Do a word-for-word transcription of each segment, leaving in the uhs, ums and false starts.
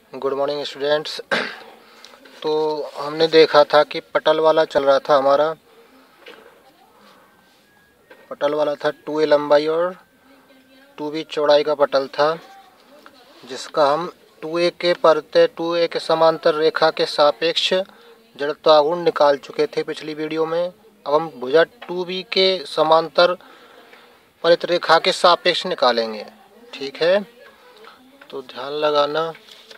Good morning students. तो हमने देखा था कि पटल वाला चल रहा था हमारा। पटल वाला था टू ए लंबाई और टू बी चौड़ाई का पटल था, जिसका हम टू ए के परते टू ए के समांतर रेखा के सापेक्ष जड़त्वाघूर्ण निकाल चुके थे पिछली वीडियो में। अब हम भुजा टू बी के समांतर परित रेखा के सापेक्ष निकालेंगे। ठीक है, तो ध्यान लगाना।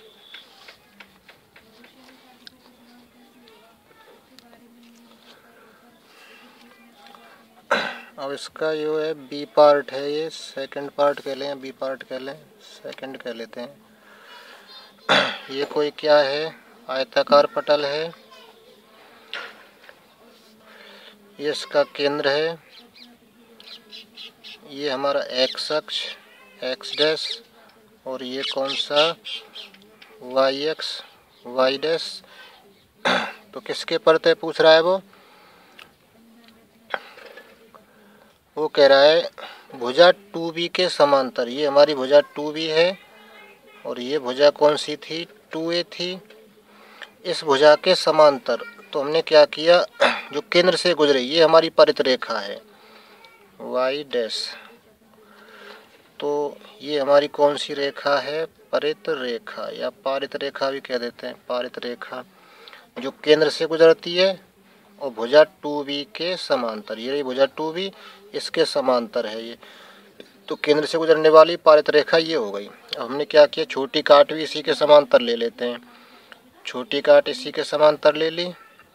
अब इसका जो है बी पार्ट है, ये सेकंड पार्ट कह लें, बी पार्ट कह लें, सेकंड कह लेते हैं। ये कोई क्या है, आयताकार पटल है। ये इसका केंद्र है। ये हमारा एक्स अक्ष एक्स डैश, और ये कौन सा वाई एक्स वाई डैश। तो किसके परते पूछ रहा है वो वो कह रहा है भुजा टू बी के समांतर। ये हमारी भुजा टू बी है और ये भुजा कौन सी थी, टू ए थी। इस भुजा के समांतर तो हमने क्या किया, जो केंद्र से गुजरे ये हमारी परित रेखा है वाई डैश। तो ये हमारी कौन सी रेखा है, परित रेखा या पारित रेखा भी कह देते हैं, पारित रेखा, जो केंद्र से गुजरती है और भुजा टू बी के समांतर। ये भुजा टू बी इसके समांतर है ये, तो केंद्र से गुजरने वाली पारित रेखा ये हो गई। अब हमने क्या किया, छोटी काट भी इसी के समांतर ले लेते हैं। छोटी काट इसी के समांतर ले ली,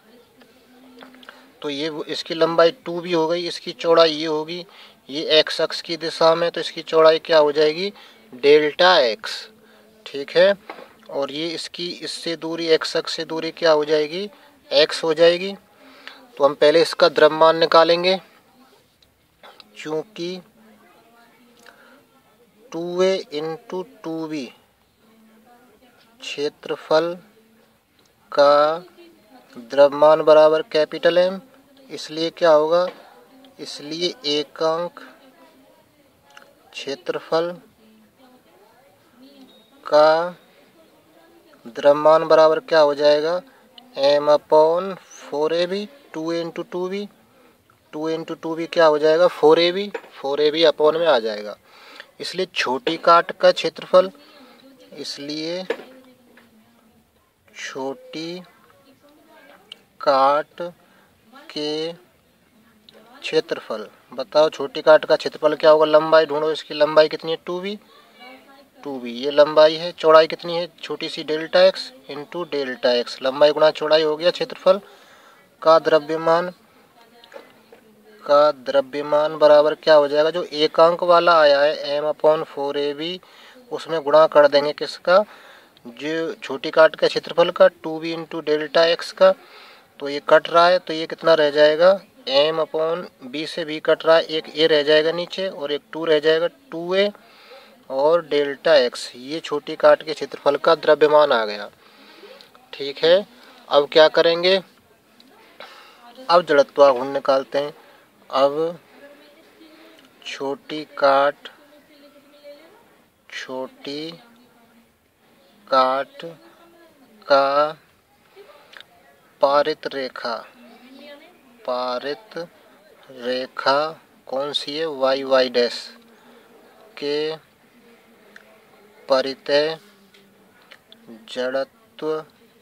तो ये इसकी लंबाई टू बी हो गई, इसकी चौड़ाई ये होगी। ये एक्स अक्ष की दिशा में, तो इसकी चौड़ाई क्या हो जाएगी, डेल्टा एक्स। ठीक है, और ये इसकी इससे दूरी एक्स अक्ष से दूरी क्या हो जाएगी, एक्स हो जाएगी। तो हम पहले इसका द्रव्यमान निकालेंगे, चूंकि two a into two b क्षेत्रफल का द्रव्यमान बराबर कैपिटल एम, इसलिए क्या होगा, इसलिए एकांक क्षेत्रफल का द्रव्यमान बराबर क्या हो जाएगा, m upon four a b. Two a into two b, two a into two b क्या हो जाएगा, four a b, four a b upon में आ जाएगा। इसलिए छोटी काट का क्षेत्रफल, इसलिए छोटी काट के क्षेत्रफल, बताओ छोटी काट का क्षेत्रफल क्या होगा, लंबाई ढूंढो, इसकी लंबाई कितनी है, टू बी, टू बी ये लंबाई है। चौड़ाई कितनी है, छोटी सी delta x into delta x, लंबाई गुणा चौड़ाई हो गया क्षेत्रफल का द्रव्यमान का द्रव्यमान बराबर क्या हो जाएगा, जो एकांक वाला आया है m upon four a b, उसमें गुणा कर देंगे किसका, जो छोटी काट का क्षेत्रफल का, two b into delta x का। तो ये कट रहा है, तो ये कितना रह जाएगा, एम अपॉन बी से भी कट रहा है, एक ए रह जाएगा नीचे और एक टू रह जाएगा, टू ए और डेल्टा एक्स। ये छोटी काट के क्षेत्रफल का द्रव्यमान आ गया। ठीक है, अब क्या करेंगे, अब जड़त्वाघूर्ण निकालते हैं। अब छोटी काट छोटी काट का पारित रेखा पारित रेखा कौन सी है, वाई वाई डैश के परितः जड़त्व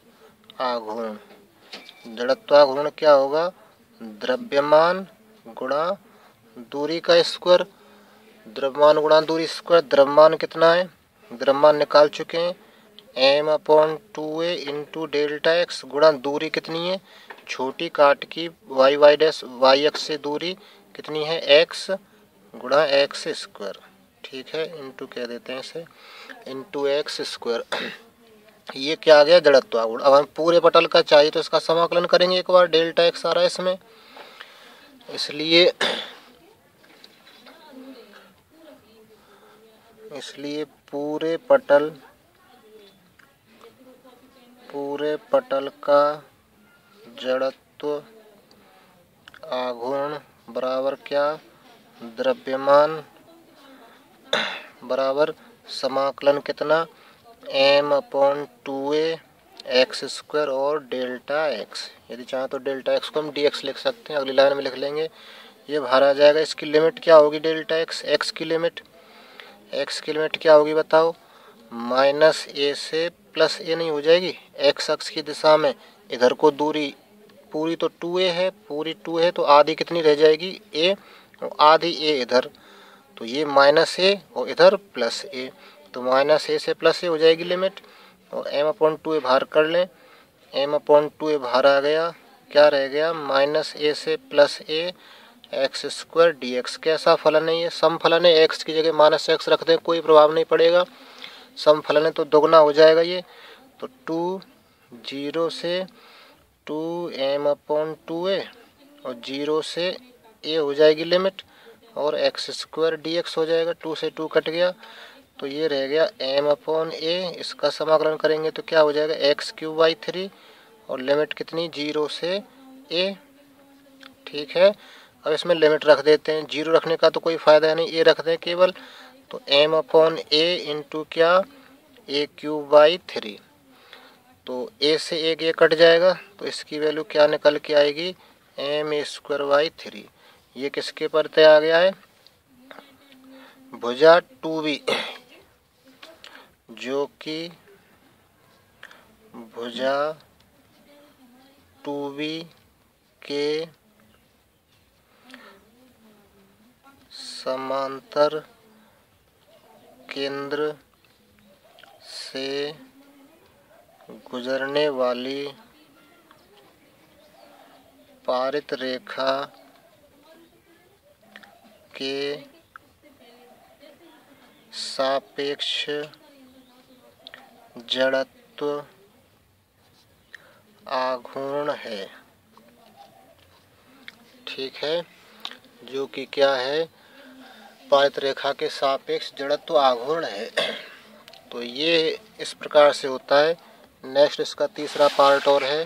आघूर्ण। जड़त्वाघूर्ण क्या होगा, द्रव्यमान गुणा दूरी का स्क्वायर, द्रव्यमान गुणा दूरी स्क्वायर। द्रव्यमान कितना है, द्रव्यमान निकाल चुके हैं, m upon two a into delta x गुणा दूरी कितनी है, छोटी काट की y y dash y x से दूरी कितनी है, एक्स गुणा एक्स स्क्वायर। ठीक है, इंटू कह देते हैं इसे, इंटू एक्स स्क्वायर। ये क्या आ गया, जड़त्वाघूर्ण। अब हम पूरे पटल का चाहिए तो इसका समाकलन करेंगे एक बार, डेल्टा एक्स आ रहा है इसमें, इसलिए इसलिए पूरे पटल पूरे पटल का जड़त्व आघूर्ण बराबर क्या, द्रव्यमान बराबर समाकलन कितना, m upon two a x square और डेल्टा एक्स। यदि चाहें तो डेल्टा एक्स को हम डी एक्स लिख सकते हैं, अगली लाइन में लिख लेंगे। ये बाहर आ जाएगा। इसकी लिमिट क्या होगी? डेल्टा एक्स, एक्स की लिमिट, एक्स की लिमिट क्या होगी बताओ? माइनस ए से प्लस ए नहीं हो जाएगी? एक्स अक्ष की दिशा में इधर को दूरी पूरी तो टू ए है, पूरी टू है तो आधी कितनी रह जाएगी? ए, और आधी ए इधर, तो ये माइनस ए और इधर प्लस ए, तो माइनस ए से प्लस ए हो जाएगी लिमिट। और एम अपॉन टू ए बाहर कर लें, एम अपॉन टू ए बाहर आ गया, क्या रह गया? माइनस ए से plus a x square d x. कैसा फलन है ये? सम फलन है। एक्स की जगह माइनस एक्स रख दें, कोई प्रभाव नहीं पड़ेगा। सम फलन है तो दोगुना हो जाएगा ये, तो टू जीरो से two m upon two a और जीरो से ए हो जाएगी लिमिट, और एक्स स्क्वायर डी एक्स हो जाएगा। टू से टू कट गया तो ये रह गया एम अपॉन ए। इसका समाकलन करेंगे तो क्या हो जाएगा? एक्स क्यूब बाई थ्री, और लिमिट कितनी? जीरो से ए। ठीक है, अब इसमें लिमिट रख देते हैं। जीरो रखने का तो कोई फ़ायदा नहीं, ए रख दें केवल, तो एम अपॉन ए इंटू क्या? A cube by three. तो ए से एक ए कट जाएगा तो इसकी वैल्यू क्या निकल के आएगी? M a square by three. ये किसके परते आ गया है? भुजा टू बी, जो कि भुजा टू बी के समांतर केंद्र से गुजरने वाली पारित रेखा के सापेक्ष जड़त्व आघूर्ण है। ठीक है, जो कि क्या है? पारित रेखा के सापेक्ष जड़त्व आघूर्ण है। तो ये इस प्रकार से होता है। नेक्स्ट इसका तीसरा पार्ट और है,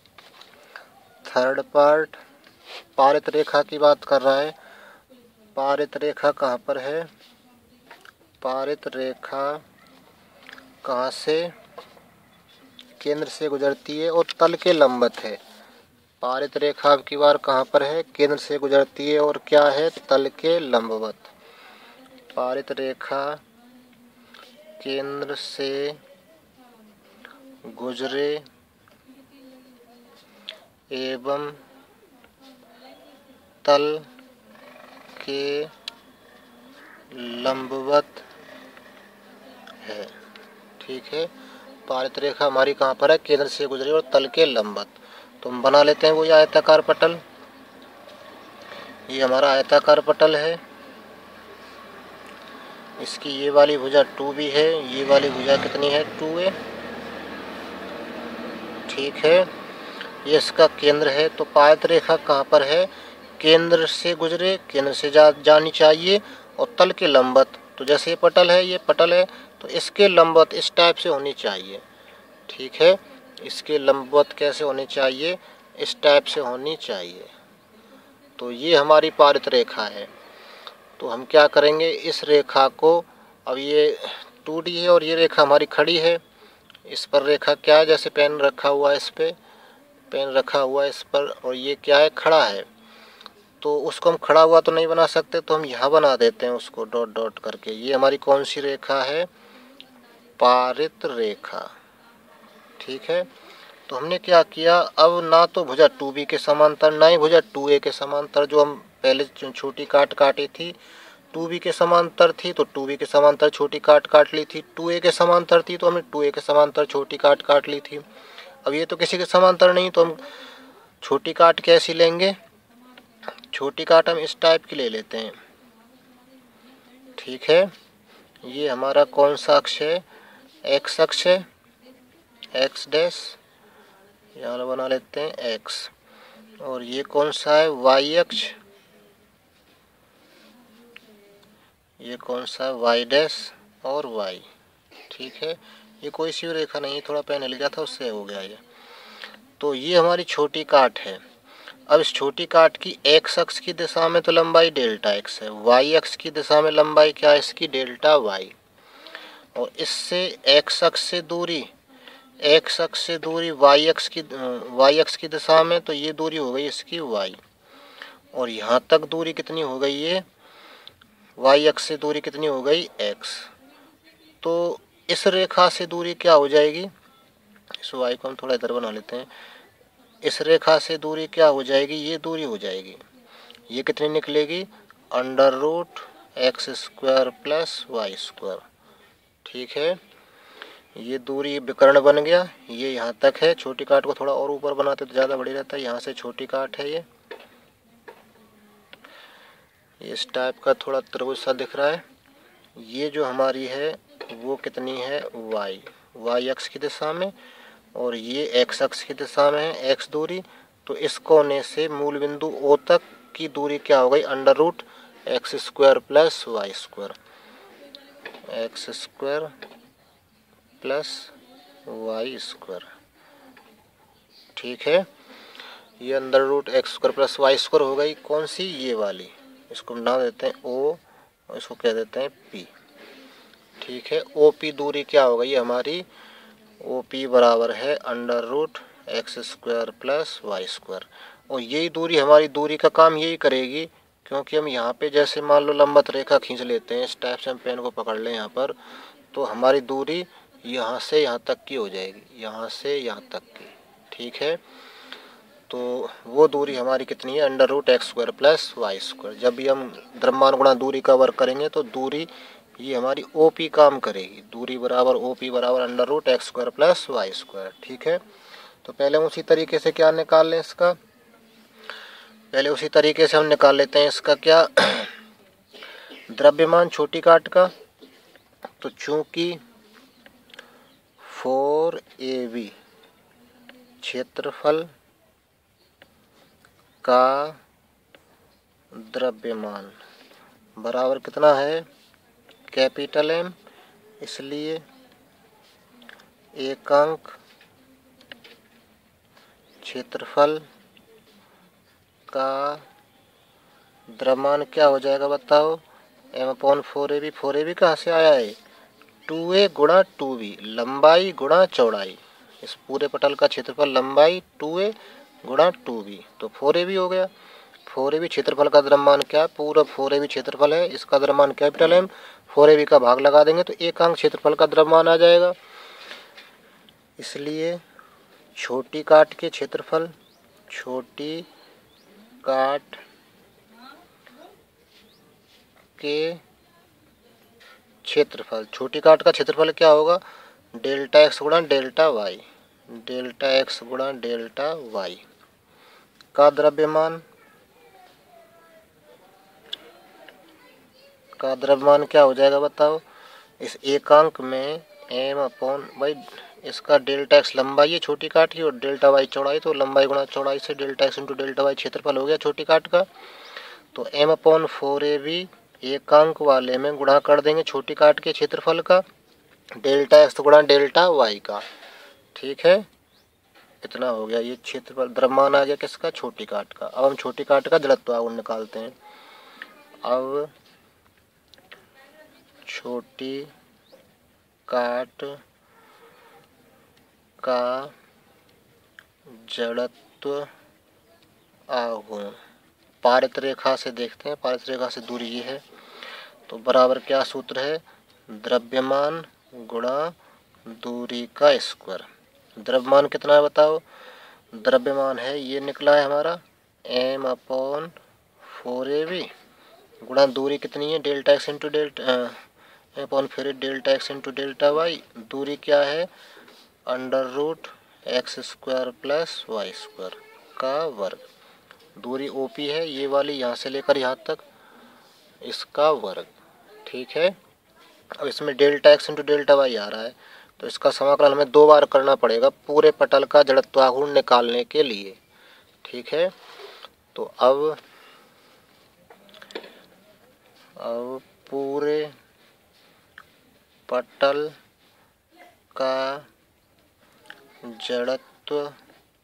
थर्ड पार्ट। पारित रेखा की बात कर रहा है। पारित रेखा कहाँ पर है? पारित रेखा कहाँ से? केंद्र से गुजरती है और तल के लंबवत है। पारित रेखा अब की बार कहाँ पर है? केंद्र से गुजरती है और क्या है? तल के लंबवत। पारित रेखा केंद्र से गुजरे एवं तल के लंबवत है। ठीक है, पारित रेखा हमारी कहाँ पर है? केंद्र से गुजरे और तल के लंबवत। तो हम बना लेते हैं वो आयताकार पटल। ये हमारा आयताकार पटल है। इसकी ये वाली भुजा टू बी है, ये वाली भुजा कितनी है? Two a. ठीक है, ये इसका केंद्र है। तो पारित रेखा कहाँ पर है? केंद्र से गुजरे, केंद्र से जा जानी चाहिए और तल के लंबवत। तो जैसे ये पटल है, ये पटल है, तो इसके लंबवत इस टाइप से होनी चाहिए। ठीक है, इसके लंबवत कैसे होनी चाहिए? इस टाइप से होनी चाहिए। तो ये हमारी पारित रेखा है। तो हम क्या करेंगे? इस रेखा को, अब ये टू डी है और ये रेखा हमारी खड़ी है। इस पर रेखा क्या है? जैसे पेन रखा हुआ है, इस पे पेन रखा हुआ है इस पर, और ये क्या है? खड़ा है। तो उसको हम खड़ा हुआ तो नहीं बना सकते, तो हम यहाँ बना देते हैं उसको डॉट डॉट करके। ये हमारी कौन सी रेखा है? पारित रेखा। ठीक है, तो हमने क्या किया? अब ना तो भुजा टू बी के समांतर, ना ही भुजा टू ए के समांतर, जो हम पहले छोटी काट काटी थी टू बी के समांतर थी, तो टू बी के समांतर छोटी काट काट ली थी। टू ए के समांतर थी तो हमने टू ए के समांतर छोटी काट काट ली थी। अब ये तो किसी के समांतर नहीं, तो हम छोटी काट कैसी लेंगे? छोटी काट हम इस टाइप की ले लेते हैं। ठीक है, ये हमारा कौन सा अक्ष है? एक्स अक्ष है, एक्स डैश, यहाँ बना लेते हैं एक्स। और ये कौन सा है? वाई अक्ष। ये कौन सा है? वाई डैश और वाई। ठीक है, ये कोई सी रेखा नहीं, थोड़ा पेन हिल गया था उससे हो गया ये। तो ये हमारी छोटी काट है। अब इस छोटी काट की एक्स अक्ष की दिशा में तो लंबाई डेल्टा एक्स है, वाई अक्ष की दिशा में लंबाई क्या है इसकी? Delta y. और इससे एक्स अक्ष से दूरी एक्स अक्ष से दूरी वाई अक्ष की वाई अक्ष की दिशा में, तो ये दूरी हो गई इसकी वाई। और यहाँ तक दूरी कितनी हो गई, ये वाई अक्ष से दूरी कितनी हो गई एक्स। तो इस रेखा से दूरी क्या हो जाएगी, इस वाई को हम थोड़ा इधर बना लेते हैं। इस रेखा से दूरी क्या हो जाएगी, ये दूरी हो जाएगी, ये कितनी निकलेगी, under root x square plus y square. ठीक है, ये दूरी विकर्ण बन गया, ये यहाँ तक है। छोटी काट को थोड़ा और ऊपर बनाते तो ज़्यादा बढ़िया रहता है। यहाँ से छोटी काट है, ये इस टाइप का थोड़ा त्रिभुज सा दिख रहा है। ये जो हमारी है वो कितनी है, y y अक्ष की दिशा में, और ये x अक्ष की दिशा में है x दूरी। तो इस कोने से मूल बिंदु O तक की दूरी क्या हो गई, under root x square plus y square, x square plus y square. ठीक है, ये under root x square plus y square हो गई, कौन सी, ये वाली। इसको नाम देते हैं O और इसको कह देते हैं P। ठीक है, ओ पी दूरी क्या हो गई हमारी, ओ पी बराबर है under root x square plus y square. और यही दूरी हमारी दूरी का काम यही करेगी, क्योंकि हम यहाँ पे जैसे मान लो लंबवत रेखा खींच लेते हैं, इस टाइप से हम पेन को पकड़ लें यहाँ पर, तो हमारी दूरी यहाँ से यहाँ तक की हो जाएगी, यहाँ से यहाँ तक की। ठीक है, तो वो दूरी हमारी कितनी है, under root x square plus y square. जब भी हम द्रव्यमान गुणा दूरी का वर्क करेंगे तो दूरी ये हमारी ओ पी काम करेगी, दूरी बराबर ओ पी बराबर under root x square plus y square. ठीक है, तो पहले हम उसी तरीके से क्या निकाल लें इसका, पहले उसी तरीके से हम निकाल लेते हैं इसका क्या, द्रव्यमान छोटी काट का। तो चूंकि फोर ए बी क्षेत्रफल का द्रव्यमान बराबर कितना है, कैपिटल एम, इसलिए एकांक क्षेत्रफल का द्रव्यमान क्या हो जाएगा बताओ, m upon four a b. Four a b कहाँ से आया है, टू ए गुणा टू बी, लंबाई गुणा चौड़ाई। इस पूरे पटल का क्षेत्रफल लंबाई टू ए गुणा टू बी, तो फोर ए बी हो गया। फोर ए बी क्षेत्रफल का द्रव्यमान क्या है, पूरा फोर ए बी क्षेत्रफल है, इसका द्रव्यमान capital m, four a b का भाग लगा देंगे तो एकांक क्षेत्रफल का द्रव्यमान आ जाएगा। इसलिए छोटी काट के क्षेत्रफल, छोटी काट के क्षेत्रफल, छोटी काट का क्षेत्रफल क्या होगा, डेल्टा एक्स गुणा डेल्टा वाई, डेल्टा एक्स गुणा डेल्टा वाई का द्रव्यमान, का द्रव्यमान क्या हो जाएगा बताओ, इस एकांक में एम अपॉन भाई इसका डेल्टा एक्स लंबाई है छोटी काट की और डेल्टा वाई चौड़ाई, तो लंबाई गुणा चौड़ाई से delta x into delta y क्षेत्रफल हो गया छोटी काट का। तो m upon four a b एकांक वाले में गुणा कर देंगे छोटी काट के क्षेत्रफल का, डेल्टा एक्स गुणा डेल्टा वाई का। ठीक है, इतना हो गया, ये क्षेत्रफल द्रव्यमान आ गया किसका, छोटी काट का। अब हम छोटी काट का जड़त्व आघूर्ण निकालते हैं। अब छोटी काट का जड़त्व आघूर्ण पारित रेखा से देखते हैं, पारित रेखा से दूरी ये है, तो बराबर क्या सूत्र है, द्रव्यमान गुणा दूरी का स्क्वायर। द्रव्यमान कितना है बताओ, द्रव्यमान है ये निकला है हमारा m upon four a b गुणा दूरी कितनी है, delta x into delta upon फिर delta x into delta y, दूरी क्या है under root x square plus y square का वर्ग। दूरी ओपी है ये वाली, यहाँ से लेकर यहाँ तक, इसका वर्ग। ठीक है, अब इसमें delta x into delta y आ रहा है, तो इसका समाकलन हमें दो बार करना पड़ेगा पूरे पटल का जड़त्वाघूर्ण निकालने के लिए। ठीक है, तो अब अब पूरे पटल का जड़त्व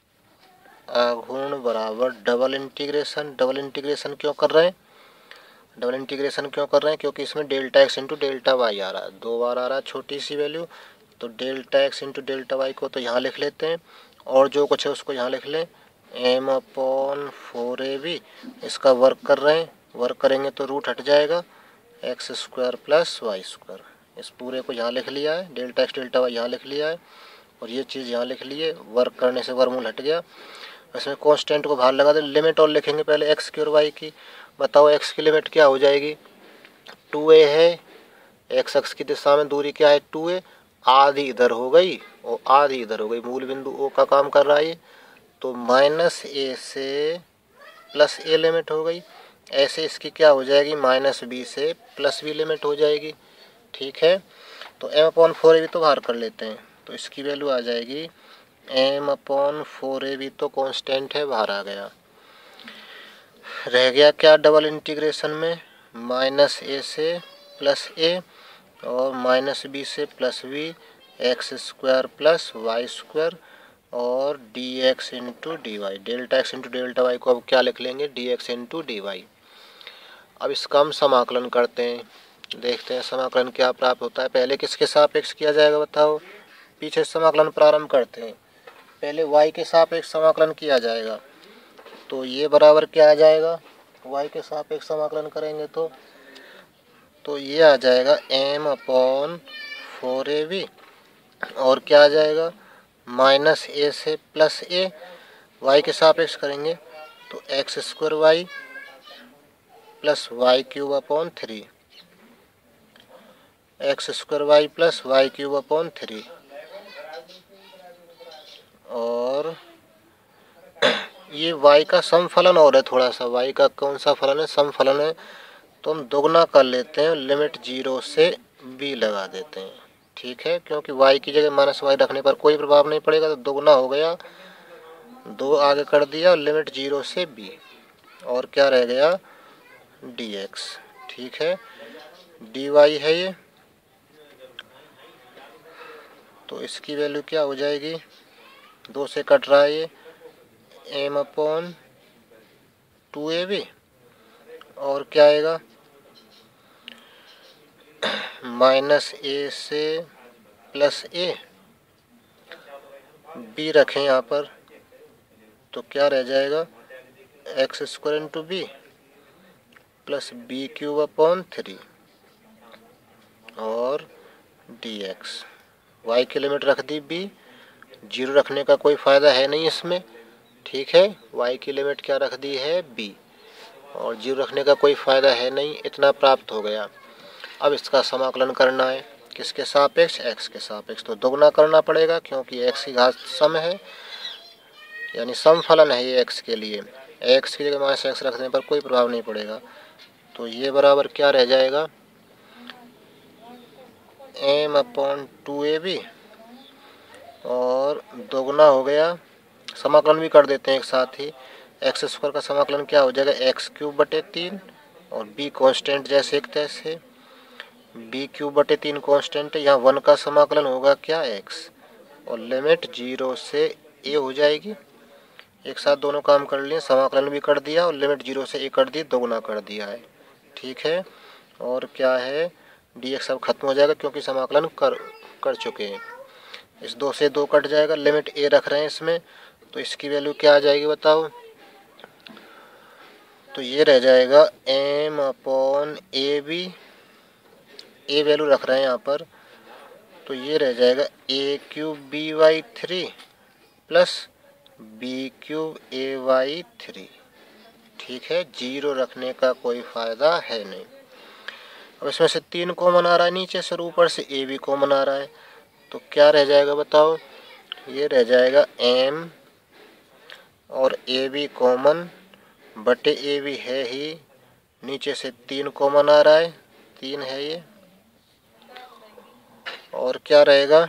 आघूर्ण बराबर डबल इंटीग्रेशन, डबल इंटीग्रेशन क्यों कर रहे हैं, डबल इंटीग्रेशन क्यों कर रहे हैं? क्योंकि इसमें delta x into delta y आ रहा है, दो बार आ रहा है छोटी सी वैल्यू। तो delta x into delta y को तो यहाँ लिख लेते हैं, और जो कुछ है उसको यहाँ लिख लें, m upon four a b. इसका वर्क कर रहे हैं, वर्क करेंगे तो रूट हट जाएगा, x square plus y square. इस पूरे को यहाँ लिख लिया है, डेल्टा एक्स डेल्टा वाई यहाँ लिख लिया है, और ये चीज़ यहाँ लिख ली है। वर्क करने से वर्गमूल हट गया। इसमें कांस्टेंट को बाहर लगा दे, लिमिट और लिखेंगे पहले एक्स की और वाई की। बताओ एक्स की लिमिट क्या हो जाएगी? टू ए है, एक्स अक्ष की दिशा में दूरी क्या है? Two a. आधी इधर हो गई और आधी इधर हो गई, मूल बिंदु ओ का काम कर रहा है ये। तो माइनस ए से प्लस ए लिमिट हो गई। ऐसे इसकी क्या हो जाएगी? माइनस बी से प्लस बी लिमिट हो जाएगी। ठीक है, तो m upon four a b तो बाहर कर लेते हैं, तो इसकी वैल्यू आ जाएगी m upon four a b, तो कांस्टेंट है, बाहर आ गया। रह गया क्या डबल इंटीग्रेशन में? माइनस ए से प्लस ए और माइनस बी से plus b, x square plus y square और d x into d y. Delta x into delta y को अब क्या लिख लेंगे? D x into d y. अब इसका हम समाकलन करते हैं, देखते हैं समाकलन क्या प्राप्त होता है। पहले किसके सापेक्ष किया जाएगा बताओ? पीछे समाकलन प्रारंभ करते हैं, पहले y के सापेक्ष समाकलन किया जाएगा। तो ये बराबर क्या आ जाएगा? y के सापेक्ष समाकलन करेंगे तो तो ये आ जाएगा m upon four a b, और क्या आ जाएगा? माइनस ए से प्लस ए। y के सापेक्ष करेंगे तो x square y plus y cube upon three, x square y plus y cube upon three. और ये y का समफलन और है थोड़ा सा, y का कौन सा फलन है? समफलन है। तो हम दोगुना कर लेते हैं, लिमिट जीरो से b लगा देते हैं। ठीक है, क्योंकि y की जगह माइनस वाई रखने पर कोई प्रभाव नहीं पड़ेगा, तो दोगुना हो गया, दो आगे कर दिया, लिमिट जीरो से b, और क्या रह गया? dx। ठीक है, dy है ये, तो इसकी वैल्यू क्या हो जाएगी? दो से कट रहा है ये, m upon two a b, और क्या आएगा? माइनस ए से प्लस ए, बी रखें यहाँ पर, तो क्या रह जाएगा? X square into b plus b cube upon three और डी एक्स। वाई की लिमिट रख दी बी, जीरो रखने का कोई फ़ायदा है नहीं इसमें। ठीक है, y की लिमिट क्या रख दी है? b, और जीरो रखने का कोई फ़ायदा है नहीं। इतना प्राप्त हो गया। अब इसका समाकलन करना है, किसके सापेक्ष? x के सापेक्ष। तो दोगुना करना पड़ेगा, क्योंकि x की घात सम है, यानी समफलन है ये x के लिए। x की जगह माइनस एक्स रखने पर कोई प्रभाव नहीं पड़ेगा। तो ये बराबर क्या रह जाएगा? M upon two a b, और दोगुना हो गया, समाकलन भी कर देते हैं एक साथ ही। एक्स स्क्वायर का समाकलन क्या हो जाएगा? एक्स क्यूब बटे तीन, और बी कांस्टेंट जैसे एक तैसे, बी क्यूब बटे तीन कांस्टेंट है। यहाँ वन का समाकलन होगा क्या? एक्स, और लिमिट जीरो से ए हो जाएगी। एक साथ दोनों काम कर लिए, समाकलन भी कर दिया और लिमिट जीरो से ए कर दी, दोगुना कर दिया है। ठीक है, और क्या है? डी एक्स अब खत्म हो जाएगा, क्योंकि समाकलन कर कर चुके हैं। इस दो से दो कट जाएगा, लिमिट ए रख रहे हैं इसमें, तो इसकी वैल्यू क्या आ जाएगी बताओ? तो ये रह जाएगा m upon a b, a value रख रहे हैं यहाँ पर, तो ये रह जाएगा a cube b y three plus b cube a y three. ठीक है, जीरो रखने का कोई फ़ायदा है नहीं। अब इसमें से तीन कॉमन आ रहा है नीचे से, और ऊपर से ए बी कॉमन आ रहा है, तो क्या रह जाएगा बताओ? ये रह जाएगा एम और ए बी कॉमन बटे ए बी है ही, नीचे से तीन कॉमन आ रहा है, तीन है ये, और क्या रहेगा?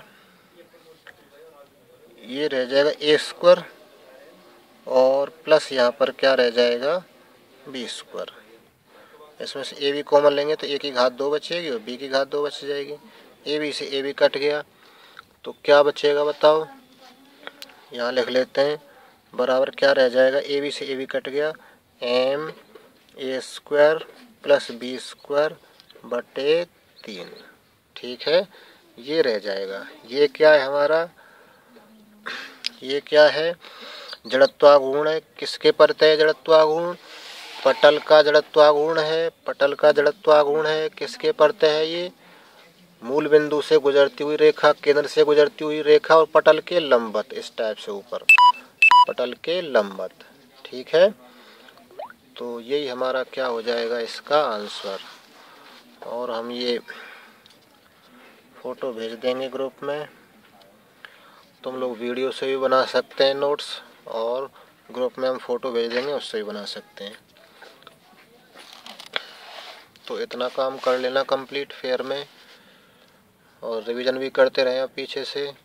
ये रह जाएगा ए स्क्वायर, और प्लस यहाँ पर क्या रह जाएगा? B square. इसमें से ए बी कॉमन लेंगे तो ए की घात दो बचेगी और बी की घात दो बच जाएगी। ए बी से ए बी कट गया, तो क्या बचेगा बताओ? यहाँ लिख लेते हैं, बराबर क्या रह जाएगा? ए बी से ए बी कट गया, m a square plus b square बटे तीन। ठीक है, ये रह जाएगा। ये क्या है हमारा, ये क्या है, जड़त्वाघूर्ण है। किसके परते है जड़त्वाघूर्ण, पटल का जड़त्वाघूर्ण है। पटल का जड़त्वाघूर्ण है, किसके परते है ये, मूल बिंदु से गुजरती हुई रेखा, केंद्र से गुजरती हुई रेखा और पटल के लंबवत, इस टाइप से ऊपर पटल के लंबवत। ठीक है, तो यही हमारा क्या हो जाएगा इसका आंसर। और हम ये फोटो भेज देंगे ग्रुप में, तुम लोग वीडियो से भी बना सकते हैं नोट्स, और ग्रुप में हम फोटो भेज देंगे, उससे भी बना सकते हैं। तो इतना काम कर लेना कंप्लीट फेयर में, और रिवीजन भी करते रहें पीछे से।